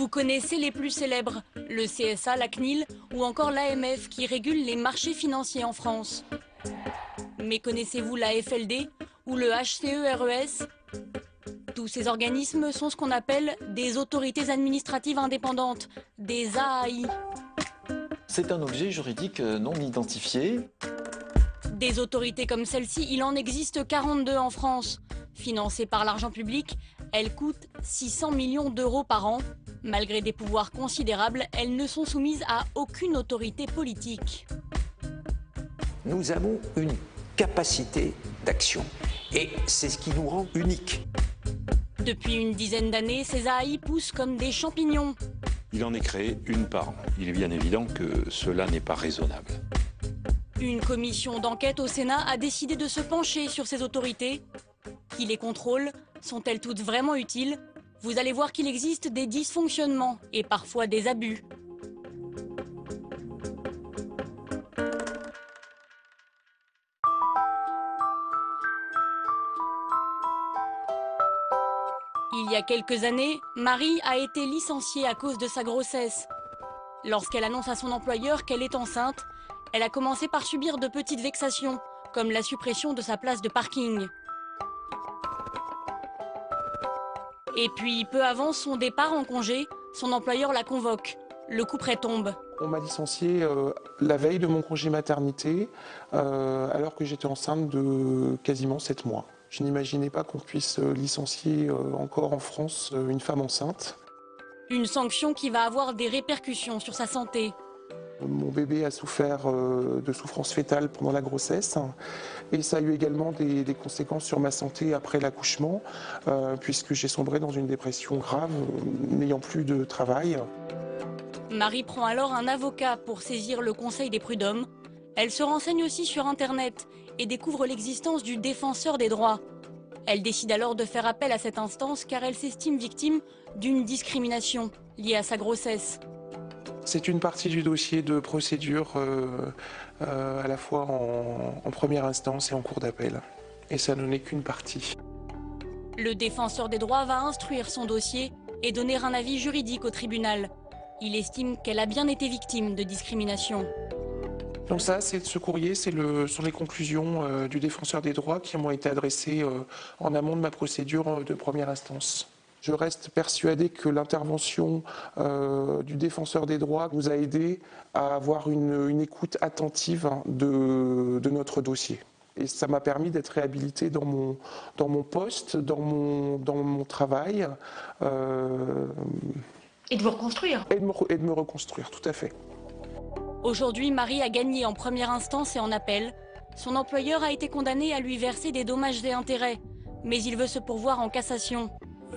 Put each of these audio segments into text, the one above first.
Vous connaissez les plus célèbres, le CSA, la CNIL ou encore l'AMF qui régule les marchés financiers en France. Mais connaissez-vous la FLD ou le HCERES? Tous ces organismes sont ce qu'on appelle des autorités administratives indépendantes, des AAI. C'est un objet juridique non identifié. Des autorités comme celle-ci, il en existe 42 en France. Financées par l'argent public, elles coûtent 600 millions d'euros par an. Malgré des pouvoirs considérables, elles ne sont soumises à aucune autorité politique. Nous avons une capacité d'action et c'est ce qui nous rend uniques. Depuis une dizaine d'années, ces AI poussent comme des champignons. Il en est créé une par an. Il est bien évident que cela n'est pas raisonnable. Une commission d'enquête au Sénat a décidé de se pencher sur ces autorités. Qui les contrôle? Sont-elles toutes vraiment utiles? Vous allez voir qu'il existe des dysfonctionnements et parfois des abus. Il y a quelques années, Marie a été licenciée à cause de sa grossesse. Lorsqu'elle annonce à son employeur qu'elle est enceinte, elle a commencé par subir de petites vexations, comme la suppression de sa place de parking. Et puis, peu avant son départ en congé, son employeur la convoque. Le couperet tombe. On m'a licencié la veille de mon congé maternité, alors que j'étais enceinte de quasiment 7 mois. Je n'imaginais pas qu'on puisse licencier encore en France une femme enceinte. Une sanction qui va avoir des répercussions sur sa santé. Mon bébé a souffert de souffrance fétale pendant la grossesse et ça a eu également des conséquences sur ma santé après l'accouchement puisque j'ai sombré dans une dépression grave, n'ayant plus de travail. Marie prend alors un avocat pour saisir le conseil des prud'hommes. Elle se renseigne aussi sur Internet et découvre l'existence du défenseur des droits. Elle décide alors de faire appel à cette instance car elle s'estime victime d'une discrimination liée à sa grossesse. C'est une partie du dossier de procédure à la fois en première instance et en cour d'appel. Et ça n'en est qu'une partie. Le défenseur des droits va instruire son dossier et donner un avis juridique au tribunal. Il estime qu'elle a bien été victime de discrimination. Donc ça, ce courrier, sont les conclusions du défenseur des droits qui m'ont été adressées en amont de ma procédure de première instance. Je reste persuadé que l'intervention du défenseur des droits nous a aidés à avoir une écoute attentive de notre dossier. Et ça m'a permis d'être réhabilité dans mon poste, dans mon travail. Et de vous reconstruire. Et de me reconstruire, tout à fait. Aujourd'hui, Marie a gagné en première instance et en appel. Son employeur a été condamné à lui verser des dommages et intérêts, mais il veut se pourvoir en cassation.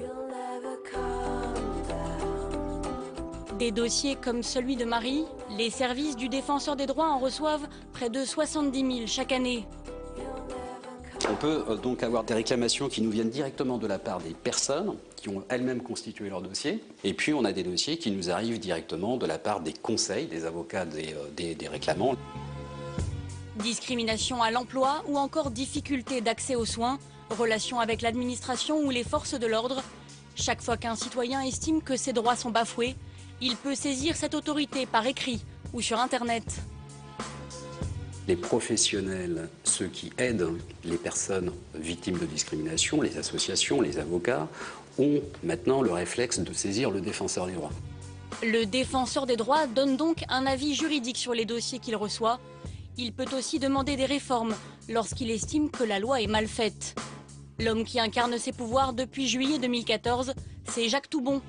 Des dossiers comme celui de Marie, les services du défenseur des droits en reçoivent près de 70 000 chaque année. On peut donc avoir des réclamations qui nous viennent directement de la part des personnes qui ont elles-mêmes constitué leur dossier. Et puis on a des dossiers qui nous arrivent directement de la part des conseils, des avocats des réclamants. Discrimination à l'emploi ou encore difficulté d'accès aux soins, relations avec l'administration ou les forces de l'ordre. Chaque fois qu'un citoyen estime que ses droits sont bafoués, il peut saisir cette autorité par écrit ou sur Internet. Les professionnels, ceux qui aident les personnes victimes de discrimination, les associations, les avocats, ont maintenant le réflexe de saisir le défenseur des droits. Le défenseur des droits donne donc un avis juridique sur les dossiers qu'il reçoit. Il peut aussi demander des réformes lorsqu'il estime que la loi est mal faite. L'homme qui incarne ses pouvoirs depuis juillet 2014, c'est Jacques Toubon.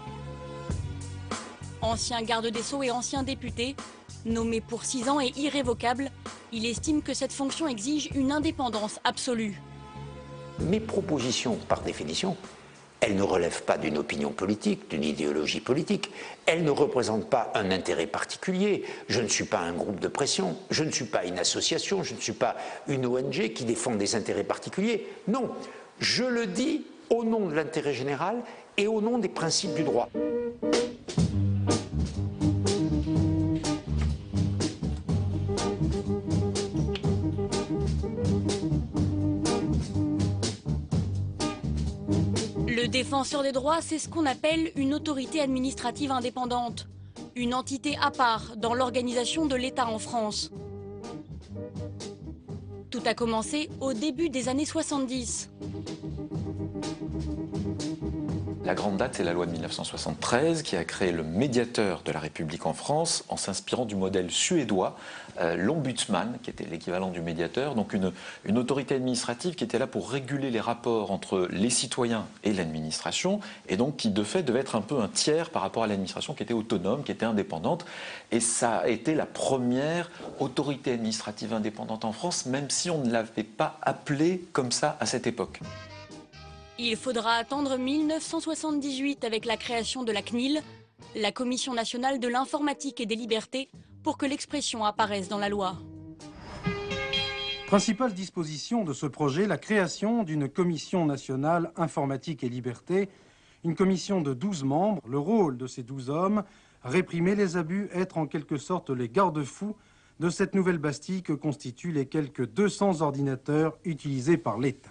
Ancien garde des Sceaux et ancien député, nommé pour 6 ans et irrévocable, il estime que cette fonction exige une indépendance absolue. Mes propositions, par définition, elles ne relèvent pas d'une opinion politique, d'une idéologie politique. Elles ne représentent pas un intérêt particulier. Je ne suis pas un groupe de pression, je ne suis pas une association, je ne suis pas une ONG qui défend des intérêts particuliers. Non, je le dis au nom de l'intérêt général et au nom des principes du droit. Le Le défenseur des droits, c'est ce qu'on appelle une autorité administrative indépendante, une entité à part dans l'organisation de l'État en France. Tout a commencé au début des années 70. La grande date, c'est la loi de 1973 qui a créé le médiateur de la République en France en s'inspirant du modèle suédois, l'ombudsman, qui était l'équivalent du médiateur, donc une autorité administrative qui était là pour réguler les rapports entre les citoyens et l'administration, et donc qui de fait devait être un peu un tiers par rapport à l'administration qui était autonome, qui était indépendante. Et ça a été la première autorité administrative indépendante en France, même si on ne l'avait pas appelée comme ça à cette époque. Il faudra attendre 1978 avec la création de la CNIL, la Commission nationale de l'informatique et des libertés, pour que l'expression apparaisse dans la loi. Principale disposition de ce projet, la création d'une Commission nationale informatique et liberté, une commission de 12 membres. Le rôle de ces 12 hommes, réprimer les abus, être en quelque sorte les garde-fous de cette nouvelle Bastille que constituent les quelques 200 ordinateurs utilisés par l'État.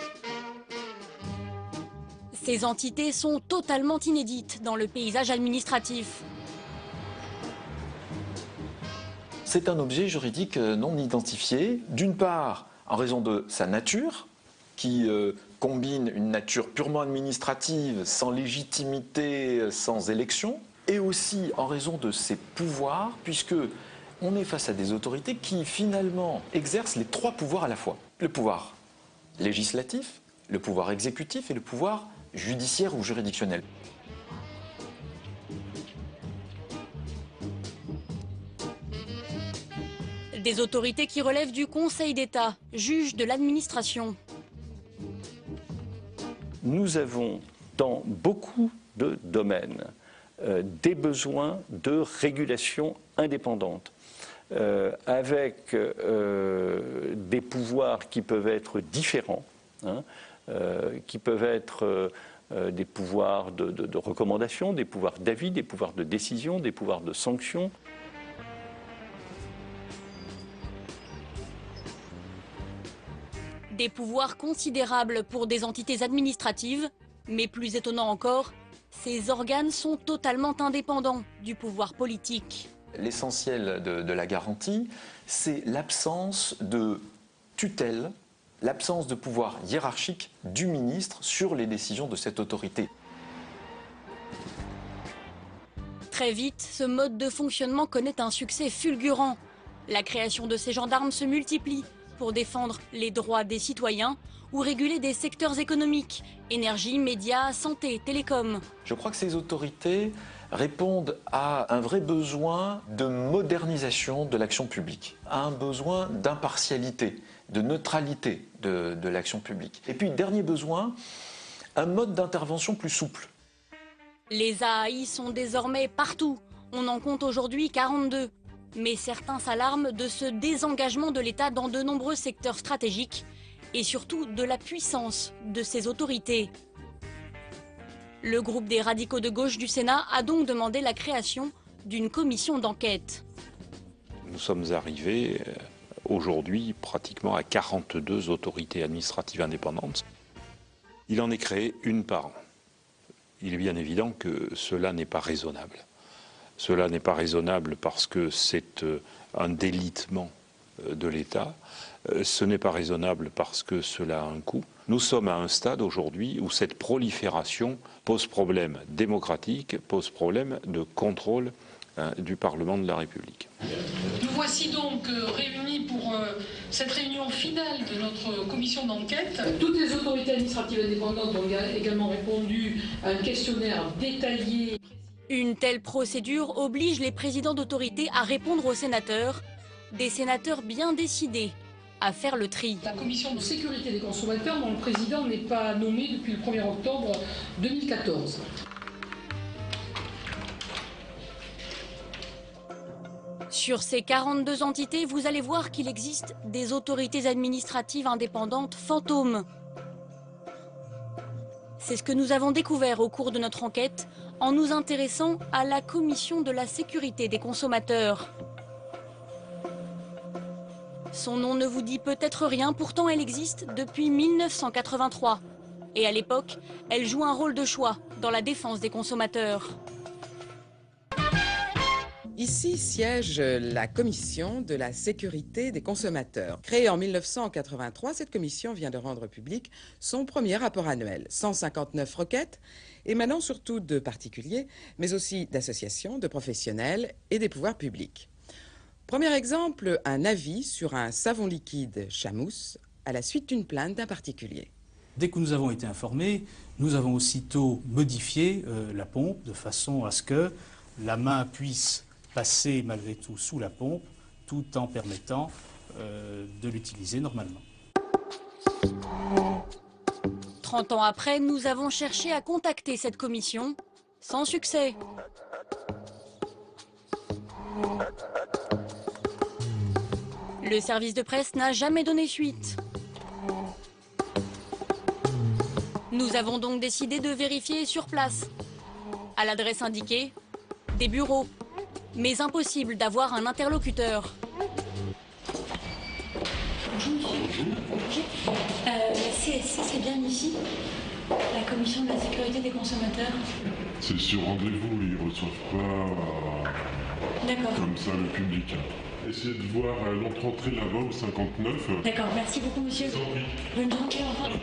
Ces entités sont totalement inédites dans le paysage administratif. C'est un objet juridique non identifié, d'une part en raison de sa nature, qui combine une nature purement administrative, sans légitimité, sans élection, et aussi en raison de ses pouvoirs, puisque on est face à des autorités qui finalement exercent les trois pouvoirs à la fois. Le pouvoir législatif, le pouvoir exécutif et le pouvoir judiciaire ou juridictionnel. Des autorités qui relèvent du Conseil d'État, juge de l'administration. Nous avons dans beaucoup de domaines des besoins de régulation indépendante, avec des pouvoirs qui peuvent être différents, qui peuvent être des pouvoirs de recommandation, des pouvoirs d'avis, des pouvoirs de décision, des pouvoirs de sanction. Des pouvoirs considérables pour des entités administratives, mais plus étonnant encore, ces organes sont totalement indépendants du pouvoir politique. L'essentiel de la garantie, c'est l'absence de tutelle, l'absence de pouvoir hiérarchique du ministre sur les décisions de cette autorité. Très vite, ce mode de fonctionnement connaît un succès fulgurant. La création de ces gendarmes se multiplie pour défendre les droits des citoyens ou réguler des secteurs économiques, énergie, médias, santé, télécom. Je crois que ces autorités répondent à un vrai besoin de modernisation de l'action publique, à un besoin d'impartialité, de neutralité de l'action publique. Et puis, dernier besoin, un mode d'intervention plus souple. Les AAI sont désormais partout. On en compte aujourd'hui 42. Mais certains s'alarment de ce désengagement de l'État dans de nombreux secteurs stratégiques et surtout de la puissance de ces autorités. Le groupe des radicaux de gauche du Sénat a donc demandé la création d'une commission d'enquête. Nous sommes arrivés aujourd'hui pratiquement à 42 autorités administratives indépendantes. Il en est créé une par an. Il est bien évident que cela n'est pas raisonnable. Cela n'est pas raisonnable parce que c'est un délitement de l'État. Ce n'est pas raisonnable parce que cela a un coût. Nous sommes à un stade aujourd'hui où cette prolifération pose problème démocratique, pose problème de contrôle du Parlement de la République. Nous voici donc réunis pour cette réunion finale de notre commission d'enquête. Toutes les autorités administratives indépendantes ont également répondu à un questionnaire détaillé. Une telle procédure oblige les présidents d'autorité à répondre aux sénateurs, des sénateurs bien décidés à faire le tri. La commission de sécurité des consommateurs, dont le président n'est pas nommé depuis le 1er octobre 2014. Sur ces 42 entités, vous allez voir qu'il existe des autorités administratives indépendantes fantômes. C'est ce que nous avons découvert au cours de notre enquête en nous intéressant à la Commission de la sécurité des consommateurs. Son nom ne vous dit peut-être rien, pourtant elle existe depuis 1983. Et à l'époque, elle joue un rôle de choix dans la défense des consommateurs. Ici siège la Commission de la sécurité des consommateurs. Créée en 1983, cette commission vient de rendre public son premier rapport annuel. 159 requêtes émanant surtout de particuliers, mais aussi d'associations, de professionnels et des pouvoirs publics. Premier exemple, un avis sur un savon liquide Chamousse à la suite d'une plainte d'un particulier. Dès que nous avons été informés, nous avons aussitôt modifié la pompe de façon à ce que la main puisse passer malgré tout sous la pompe, tout en permettant de l'utiliser normalement. 30 ans après, nous avons cherché à contacter cette commission, sans succès. Le service de presse n'a jamais donné suite. Nous avons donc décidé de vérifier sur place. À l'adresse indiquée, des bureaux. Mais impossible d'avoir un interlocuteur. Bonjour monsieur. CSC, c'est bien ici? La commission de la sécurité des consommateurs? C'est sur rendez-vous, ils ne reçoivent pas comme ça le public. Essayez de voir l'autre entrée là-bas au 59. D'accord, merci beaucoup monsieur. Bonne journée, au revoir.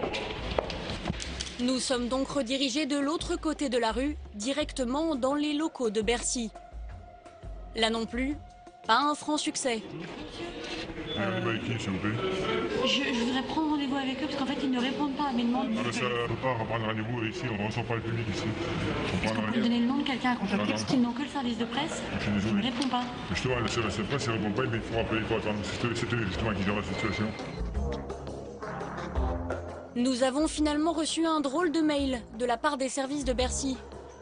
Nous sommes donc redirigés de l'autre côté de la rue, directement dans les locaux de Bercy. Là non plus, pas un franc succès. Avec qui, s'il vous plaît? Je voudrais prendre rendez-vous avec eux parce qu'en fait ils ne répondent pas à mes demandes. Ah, ça ne peut pas reprendre rendez-vous ici, on ne reçoit pas le public ici. Est-ce qu'on peut me donner le nom de quelqu'un qu'on peut parce qu'ils n'ont que le service de presse qui ne répond pas? Justement, le service de presse ne répond pas, mais il faut rappeler, il faut attendre. C'est eux justement qui gèrent la situation. Nous avons finalement reçu un drôle de mail de la part des services de Bercy.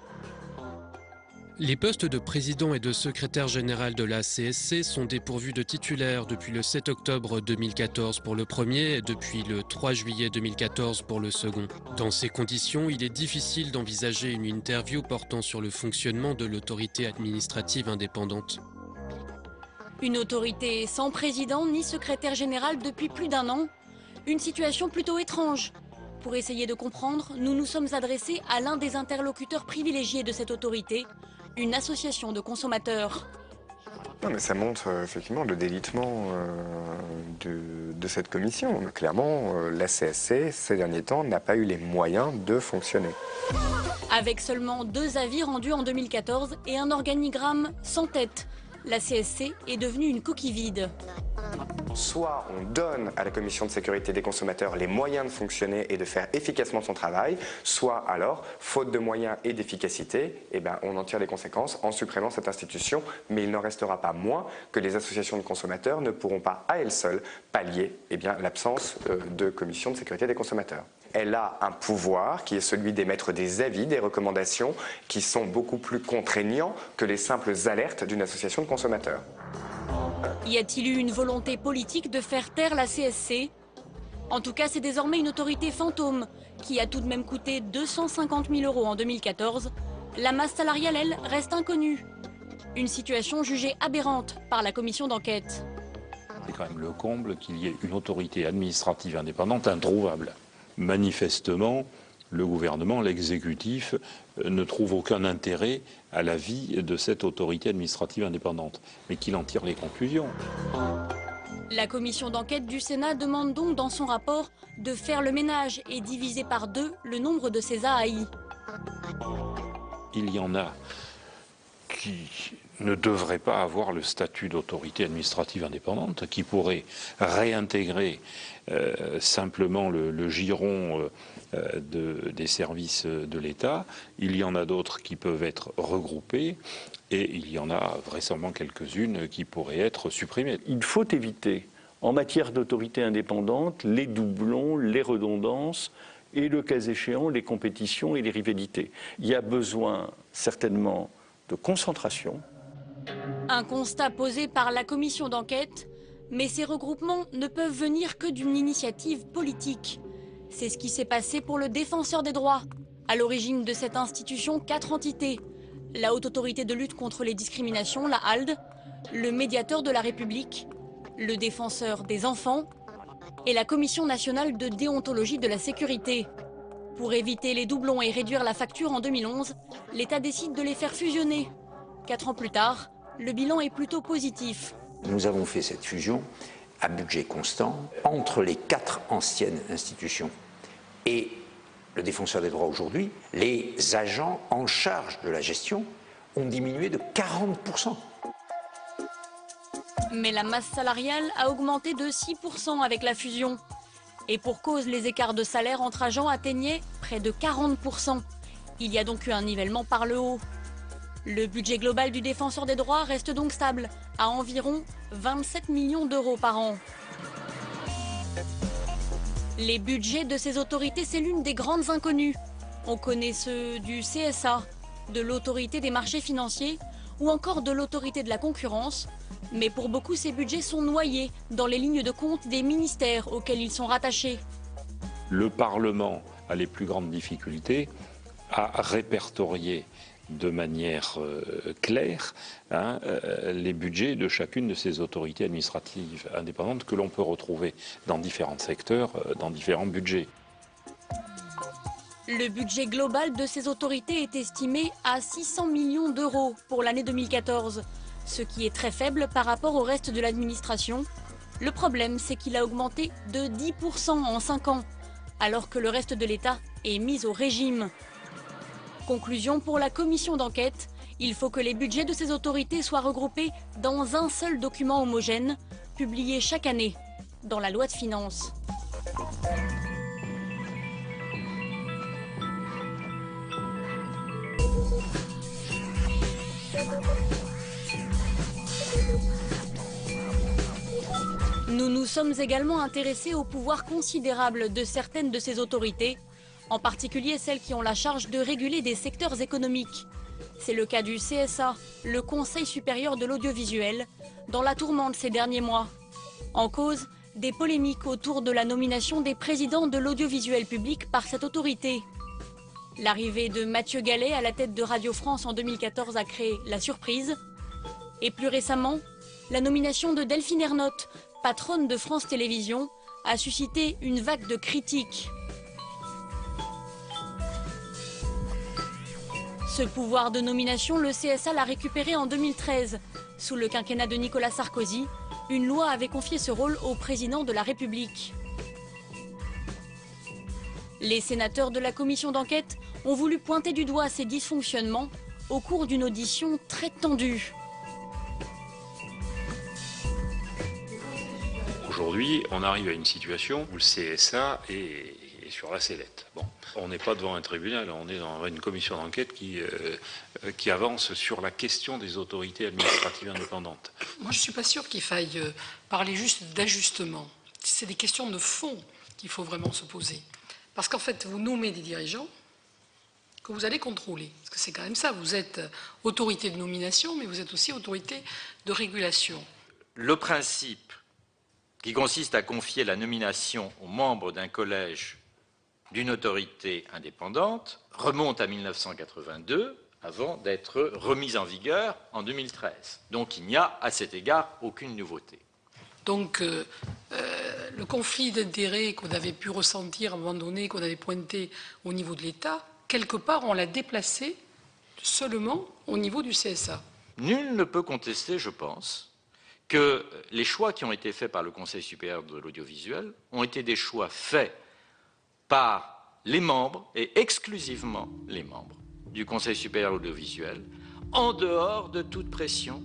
Les postes de président et de secrétaire général de la CSC sont dépourvus de titulaires depuis le 7 octobre 2014 pour le premier et depuis le 3 juillet 2014 pour le second. Dans ces conditions, il est difficile d'envisager une interview portant sur le fonctionnement de l'autorité administrative indépendante. Une autorité sans président ni secrétaire général depuis plus d'un an. Une situation plutôt étrange. Pour essayer de comprendre, nous nous sommes adressés à l'un des interlocuteurs privilégiés de cette autorité, une association de consommateurs. Non, mais ça montre effectivement le délitement de cette commission. Clairement, la CSC, ces derniers temps, n'a pas eu les moyens de fonctionner. Avec seulement 2 avis rendus en 2014 et un organigramme sans tête, la CSC est devenue une coquille vide. Soit on donne à la Commission de sécurité des consommateurs les moyens de fonctionner et de faire efficacement son travail, soit alors, faute de moyens et d'efficacité, on en tire les conséquences en supprimant cette institution. Mais il n'en restera pas moins que les associations de consommateurs ne pourront pas à elles seules pallier l'absence de Commission de sécurité des consommateurs. Elle a un pouvoir qui est celui d'émettre des avis, des recommandations qui sont beaucoup plus contraignants que les simples alertes d'une association de consommateurs. Y a-t-il eu une volonté politique de faire taire la CSC? En tout cas, c'est désormais une autorité fantôme qui a tout de même coûté 250 000 € en 2014. La masse salariale, elle, reste inconnue. Une situation jugée aberrante par la commission d'enquête. C'est quand même le comble qu'il y ait une autorité administrative indépendante introuvable. Manifestement, le gouvernement, l'exécutif, ne trouve aucun intérêt à la vie de cette autorité administrative indépendante, mais qu'il en tire les conclusions. La commission d'enquête du Sénat demande donc dans son rapport de faire le ménage et diviser par 2 le nombre de ces AAI. Il y en a qui ne devraient pas avoir le statut d'autorité administrative indépendante, qui pourraient réintégrer simplement le giron des services de l'État. Il y en a d'autres qui peuvent être regroupées et il y en a vraisemblablement quelques-unes qui pourraient être supprimées. Il faut éviter, en matière d'autorité indépendante, les doublons, les redondances et, le cas échéant, les compétitions et les rivalités. Il y a besoin certainement de concentration. Un constat posé par la commission d'enquête, mais ces regroupements ne peuvent venir que d'une initiative politique. C'est ce qui s'est passé pour le défenseur des droits. À l'origine de cette institution, 4 entités. La Haute Autorité de lutte contre les discriminations, la HALD, le Médiateur de la République, le Défenseur des enfants et la Commission nationale de déontologie de la sécurité. Pour éviter les doublons et réduire la facture en 2011, l'État décide de les faire fusionner. 4 ans plus tard, le bilan est plutôt positif. Nous avons fait cette fusion à budget constant entre les 4 anciennes institutions et le défenseur des droits aujourd'hui. Les agents en charge de la gestion ont diminué de 40%. Mais la masse salariale a augmenté de 6% avec la fusion. Et pour cause, les écarts de salaire entre agents atteignaient près de 40%. Il y a donc eu un nivellement par le haut. Le budget global du défenseur des droits reste donc stable, à environ 27 millions d'euros par an. Les budgets de ces autorités, c'est l'une des grandes inconnues. On connaît ceux du CSA, de l'autorité des marchés financiers ou encore de l'autorité de la concurrence. Mais pour beaucoup, ces budgets sont noyés dans les lignes de compte des ministères auxquels ils sont rattachés. Le Parlement a les plus grandes difficultés à répertorier de manière claire les budgets de chacune de ces autorités administratives indépendantes que l'on peut retrouver dans différents secteurs, dans différents budgets. Le budget global de ces autorités est estimé à 600 millions d'euros pour l'année 2014, ce qui est très faible par rapport au reste de l'administration. Le problème, c'est qu'il a augmenté de 10% en 5 ans, alors que le reste de l'État est mis au régime. Conclusion pour la commission d'enquête, il faut que les budgets de ces autorités soient regroupés dans un seul document homogène, publié chaque année dans la loi de finances. Nous nous sommes également intéressés au pouvoir considérable de certaines de ces autorités, en particulier celles qui ont la charge de réguler des secteurs économiques. C'est le cas du CSA, le Conseil supérieur de l'audiovisuel, dans la tourmente ces derniers mois. En cause, des polémiques autour de la nomination des présidents de l'audiovisuel public par cette autorité. L'arrivée de Mathieu Gallet à la tête de Radio France en 2014 a créé la surprise. Et plus récemment, la nomination de Delphine Ernotte, patronne de France Télévisions, a suscité une vague de critiques. Ce pouvoir de nomination, le CSA l'a récupéré en 2013. Sous le quinquennat de Nicolas Sarkozy, une loi avait confié ce rôle au président de la République. Les sénateurs de la commission d'enquête ont voulu pointer du doigt ces dysfonctionnements au cours d'une audition très tendue. Aujourd'hui, on arrive à une situation où le CSA est sur la sellette. Bon, on n'est pas devant un tribunal, on est dans une commission d'enquête qui avance sur la question des autorités administratives indépendantes. Moi, je ne suis pas sûre qu'il faille parler juste d'ajustement. C'est des questions de fond qu'il faut vraiment se poser. Parce qu'en fait, vous nommez des dirigeants que vous allez contrôler. Parce que c'est quand même ça, vous êtes autorité de nomination, mais vous êtes aussi autorité de régulation. Le principe qui consiste à confier la nomination aux membres d'un collège d'une autorité indépendante remonte à 1982, avant d'être remise en vigueur en 2013. Donc il n'y a à cet égard aucune nouveauté. Donc le conflit d'intérêts qu'on avait pu ressentir à un moment donné, qu'on avait pointé au niveau de l'État, quelque part on l'a déplacé seulement au niveau du CSA. Nul ne peut contester, je pense, que les choix qui ont été faits par le Conseil supérieur de l'audiovisuel ont été des choix faits par les membres, et exclusivement les membres, du Conseil supérieur de l'audiovisuel, en dehors de toute pression.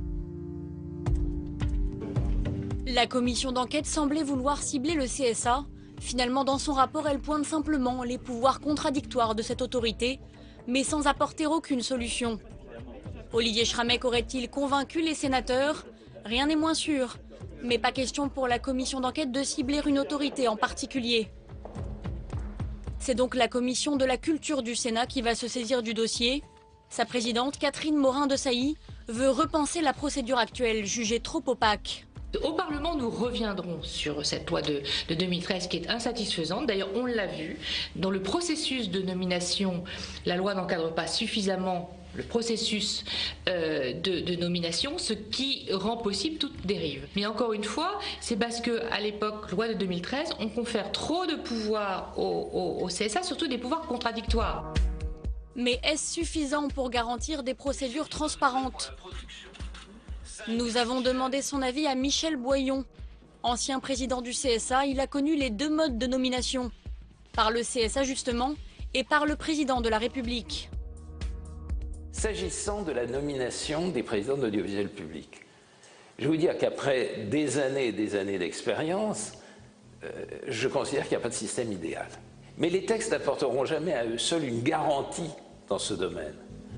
La commission d'enquête semblait vouloir cibler le CSA. Finalement, dans son rapport, elle pointe simplement les pouvoirs contradictoires de cette autorité, mais sans apporter aucune solution. Olivier Schrammeck aurait-il convaincu les sénateurs? Rien n'est moins sûr. Mais pas question pour la commission d'enquête de cibler une autorité en particulier. C'est donc la commission de la culture du Sénat qui va se saisir du dossier. Sa présidente, Catherine Morin-Desailly, veut repenser la procédure actuelle, jugée trop opaque. Au Parlement, nous reviendrons sur cette loi de 2013 qui est insatisfaisante. D'ailleurs, on l'a vu, dans le processus de nomination, la loi n'encadre pas suffisamment le processus de nomination, ce qui rend possible toute dérive. Mais encore une fois, c'est parce qu'à l'époque, loi de 2013, on confère trop de pouvoirs au CSA, surtout des pouvoirs contradictoires. Mais est-ce suffisant pour garantir des procédures transparentes ? Nous avons demandé son avis à Michel Boyon. Ancien président du CSA, il a connu les deux modes de nomination. Par le CSA justement, et par le président de la République. S'agissant de la nomination des présidents de l'audiovisuel public, je vous dire qu'après des années et des années d'expérience, je considère qu'il n'y a pas de système idéal. Mais les textes n'apporteront jamais à eux seuls une garantie dans ce domaine.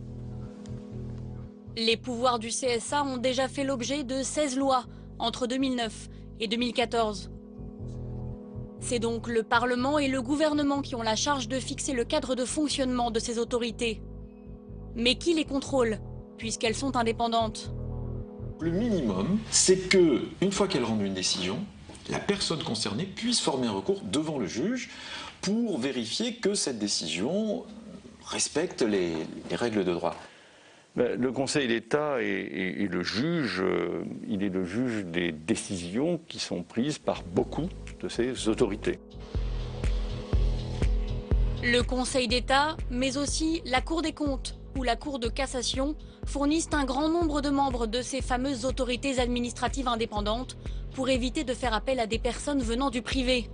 Les pouvoirs du CSA ont déjà fait l'objet de 16 lois entre 2009 et 2014. C'est donc le Parlement et le gouvernement qui ont la charge de fixer le cadre de fonctionnement de ces autorités. Mais qui les contrôle, puisqu'elles sont indépendantes ? Le minimum, c'est que, une fois qu'elles rendent une décision, la personne concernée puisse former un recours devant le juge pour vérifier que cette décision respecte les règles de droit. Le Conseil d'État est le juge, il est le juge des décisions qui sont prises par beaucoup de ces autorités. Le Conseil d'État, mais aussi la Cour des comptes ou la Cour de cassation fournissent un grand nombre de membres de ces fameuses autorités administratives indépendantes pour éviter de faire appel à des personnes venant du privé.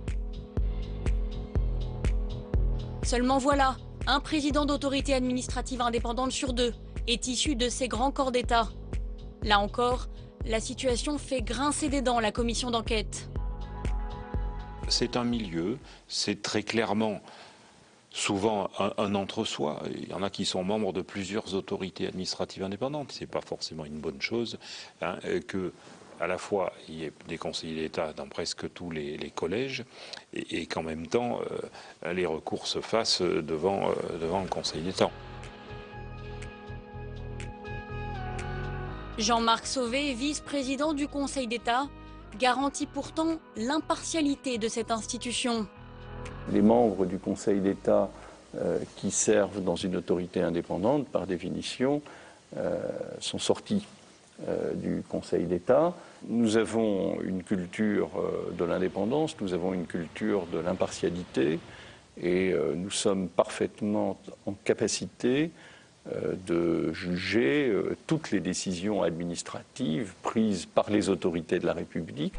Seulement voilà, un président d'autorité administrative indépendante sur deux est issu de ces grands corps d'État. Là encore, la situation fait grincer des dents la commission d'enquête. C'est un milieu, c'est très clairement souvent un entre-soi. Il y en a qui sont membres de plusieurs autorités administratives indépendantes. Ce n'est pas forcément une bonne chose que à la fois il y ait des conseillers d'État dans presque tous les collèges et qu'en même temps les recours se fassent devant le Conseil d'État. Jean-Marc Sauvé, vice-président du Conseil d'État, garantit pourtant l'impartialité de cette institution. Les membres du Conseil d'État qui servent dans une autorité indépendante, par définition, sont sortis du Conseil d'État. Nous avons une culture de l'indépendance, nous avons une culture de l'impartialité et nous sommes parfaitement en capacité de juger toutes les décisions administratives prises par les autorités de la République.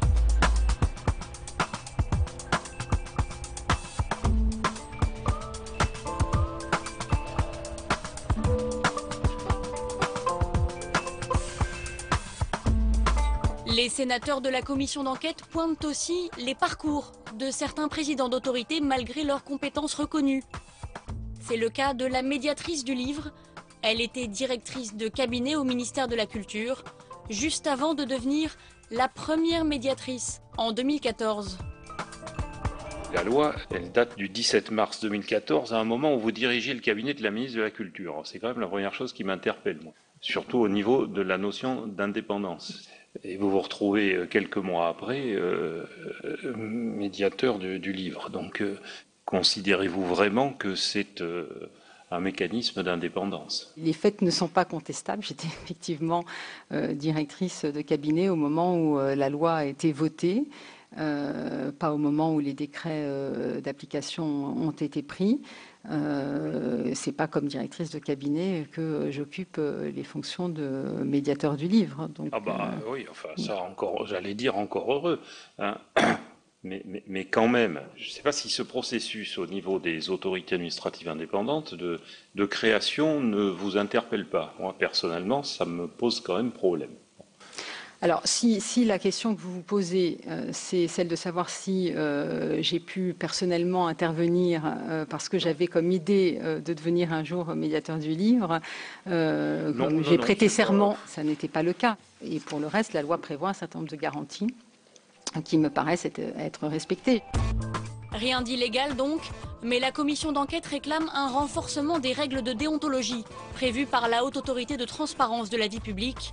Les sénateurs de la commission d'enquête pointent aussi les parcours de certains présidents d'autorité malgré leurs compétences reconnues. C'est le cas de la médiatrice du livre. Elle était directrice de cabinet au ministère de la Culture, juste avant de devenir la première médiatrice en 2014. La loi, elle date du 17 mars 2014, à un moment où vous dirigez le cabinet de la ministre de la Culture. C'est quand même la première chose qui m'interpelle, moi. Surtout au niveau de la notion d'indépendance. Et vous vous retrouvez quelques mois après médiateur du livre. Donc, considérez-vous vraiment que c'est un mécanisme d'indépendance? Les faits ne sont pas contestables. J'étais effectivement directrice de cabinet au moment où la loi a été votée, pas au moment où les décrets d'application ont été pris. C'est pas comme directrice de cabinet que j'occupe les fonctions de médiateur du livre. Donc, oui, enfin ça encore, j'allais dire encore heureux. Hein. Mais quand même, je ne sais pas si ce processus au niveau des autorités administratives indépendantes de création ne vous interpelle pas. Moi, personnellement, ça me pose quand même problème. Alors, si la question que vous vous posez, c'est celle de savoir si j'ai pu personnellement intervenir parce que j'avais comme idée de devenir un jour médiateur du livre, comme j'ai prêté serment, ça n'était pas le cas. Et pour le reste, la loi prévoit un certain nombre de garanties qui me paraissent être respectées. Rien d'illégal donc, mais la commission d'enquête réclame un renforcement des règles de déontologie prévues par la Haute Autorité de transparence de la vie publique.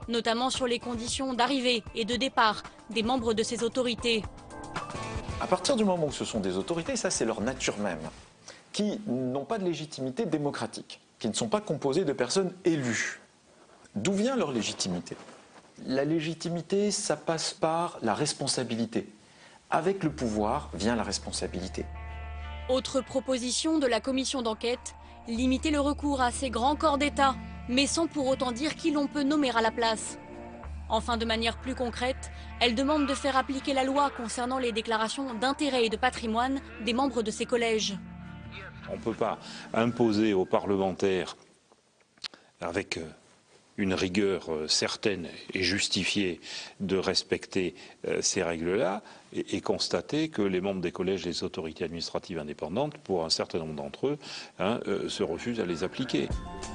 notamment sur les conditions d'arrivée et de départ des membres de ces autorités. À partir du moment où ce sont des autorités, ça c'est leur nature même, qui n'ont pas de légitimité démocratique, qui ne sont pas composées de personnes élues. D'où vient leur légitimité? La légitimité, ça passe par la responsabilité. Avec le pouvoir vient la responsabilité. Autre proposition de la commission d'enquête, limiter le recours à ces grands corps d'État, mais sans pour autant dire qui l'on peut nommer à la place. Enfin, de manière plus concrète, elle demande de faire appliquer la loi concernant les déclarations d'intérêt et de patrimoine des membres de ces collèges. On ne peut pas imposer aux parlementaires, avec une rigueur certaine et justifiée, de respecter ces règles-là et constater que les membres des collèges des autorités administratives indépendantes, pour un certain nombre d'entre eux, se refusent à les appliquer.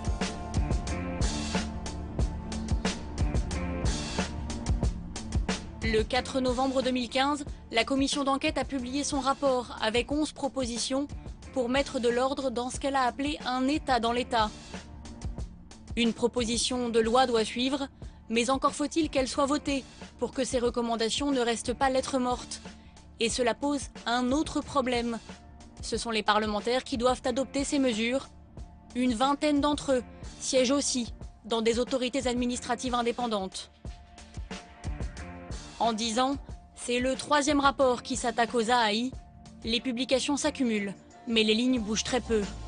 Le 4 novembre 2015, la commission d'enquête a publié son rapport avec 11 propositions pour mettre de l'ordre dans ce qu'elle a appelé un État dans l'État. Une proposition de loi doit suivre, mais encore faut-il qu'elle soit votée pour que ces recommandations ne restent pas lettre morte. Et cela pose un autre problème. Ce sont les parlementaires qui doivent adopter ces mesures. Une vingtaine d'entre eux siègent aussi dans des autorités administratives indépendantes. En 10 ans, c'est le 3e rapport qui s'attaque aux AAI. Les publications s'accumulent, mais les lignes bougent très peu.